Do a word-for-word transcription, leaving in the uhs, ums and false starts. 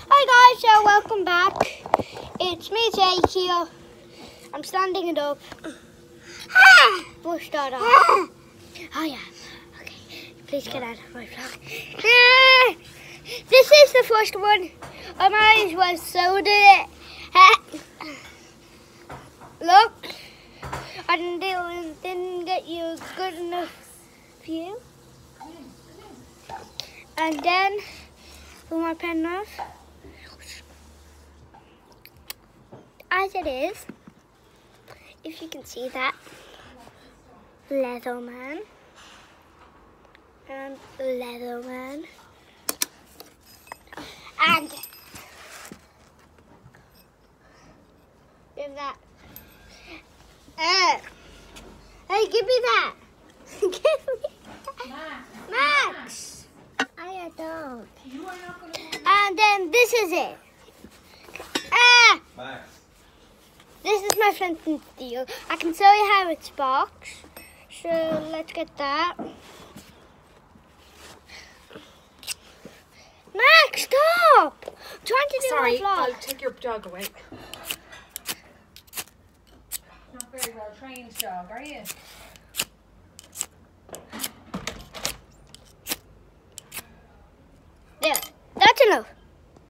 Hi guys, so welcome back. It's me, Jake here. I'm standing it up. Ah! Bush that up. Ah! Oh yeah. Okay. Please get out of my vlog. Ah! This is the first one. I might as well sold it. Ah! Look. I didn't, didn't get you a good enough view. And then pull my pen off. As it is, if you can see that, Leatherman and Leatherman and give that. Uh, hey, give me that. Give me that. Max. Max. I don't. You are not gonna and then this is it. Ah. Max. This is my Flint and Steel. I can show you how it sparks. So let's get that. Max, stop! I'm trying to do Sorry, my vlog. I'll take your dog away. Not very well trained dog, are you?